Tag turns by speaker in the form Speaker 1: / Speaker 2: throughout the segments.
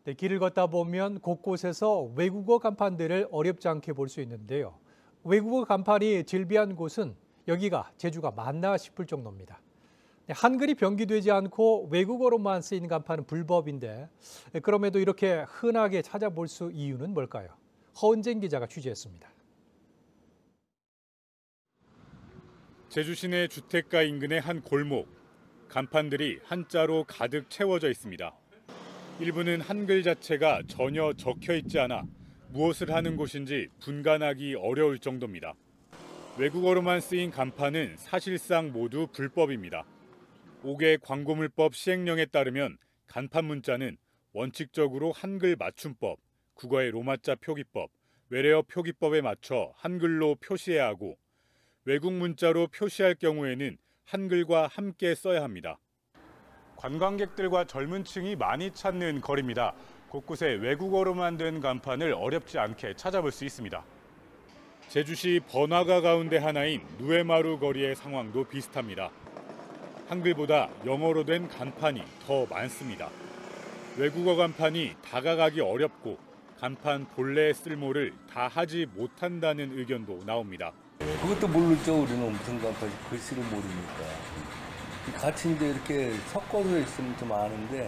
Speaker 1: 네, 길을 걷다 보면 곳곳에서 외국어 간판들을 어렵지 않게 볼 수 있는데요. 외국어 간판이 질비한 곳은 여기가 제주가 맞나 싶을 정도입니다. 네, 한글이 병기되지 않고 외국어로만 쓰인 간판은 불법인데 그럼에도 이렇게 흔하게 찾아볼 수 이유는 뭘까요? 허은쟁 기자가 취재했습니다.
Speaker 2: 제주 시내 주택가 인근의 한 골목. 간판들이 한자로 가득 채워져 있습니다. 일부는 한글 자체가 전혀 적혀 있지 않아 무엇을 하는 곳인지 분간하기 어려울 정도입니다. 외국어로만 쓰인 간판은 사실상 모두 불법입니다. 5개 광고물법 시행령에 따르면 간판 문자는 원칙적으로 한글 맞춤법, 국어의 로마자 표기법, 외래어 표기법에 맞춰 한글로 표시해야 하고 외국 문자로 표시할 경우에는 한글과 함께 써야 합니다. 관광객들과 젊은 층이 많이 찾는 거리입니다. 곳곳에 외국어로만 된 간판을 어렵지 않게 찾아볼 수 있습니다. 제주시 번화가 가운데 하나인 누에마루 거리의 상황도 비슷합니다. 한글보다 영어로 된 간판이 더 많습니다. 외국어 간판이 다가가기 어렵고 간판 본래의 쓸모를 다 하지 못한다는 의견도 나옵니다.
Speaker 3: 그것도 모르죠. 우리는 무슨 간판이 글씨를 모르니까. 같이 이제 이렇게 섞어져 있으면 좀 아는데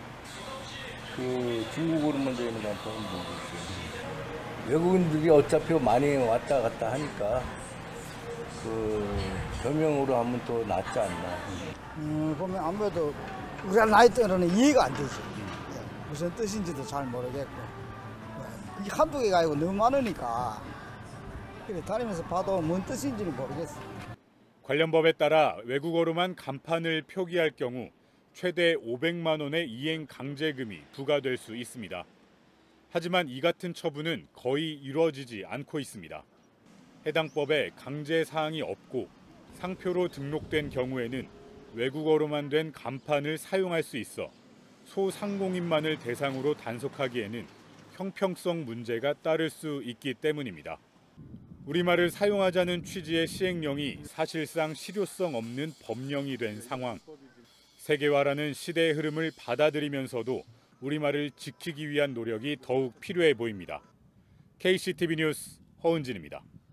Speaker 3: 그 중국어로만 되는 간판은 모르겠어요. 외국인들이 어차피 많이 왔다 갔다 하니까 그 별명으로 하면 또 낫지 않나.
Speaker 4: 보면 아무래도 우리가 나이 때는 이해가 안 되지. 무슨 뜻인지도 잘 모르겠고. 그게 한두 개가 아니고 너무 많으니까 그래 다니면서 봐도 뭔 뜻인지는 모르겠어.
Speaker 2: 관련 법에 따라 외국어로만 간판을 표기할 경우 최대 500만 원의 이행 강제금이 부과될 수 있습니다. 하지만 이 같은 처분은 거의 이루어지지 않고 있습니다. 해당 법에 강제 사항이 없고 상표로 등록된 경우에는 외국어로만 된 간판을 사용할 수 있어 소상공인만을 대상으로 단속하기에는 형평성 문제가 따를 수 있기 때문입니다. 우리말을 사용하자는 취지의 시행령이 사실상 실효성 없는 법령이 된 상황. 세계화라는 시대의 흐름을 받아들이면서도 우리말을 지키기 위한 노력이 더욱 필요해 보입니다. KCTV 뉴스 허은진입니다.